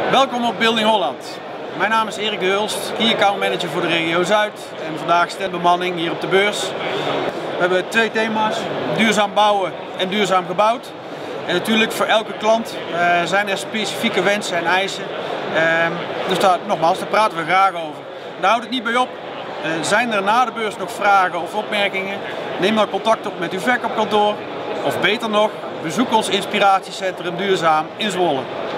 Welkom op Building Holland. Mijn naam is Erik de Hulst, Key Account Manager voor de regio Zuid en vandaag standbemanning hier op de beurs. We hebben twee thema's, duurzaam bouwen en duurzaam gebouwd. En natuurlijk voor elke klant zijn er specifieke wensen en eisen. Dus daar praten we graag over. Daar houdt het niet bij op. Zijn er na de beurs nog vragen of opmerkingen? Neem dan contact op met uw verkoopkantoor. Of beter nog, bezoek ons inspiratiecentrum Duurzaam in Zwolle.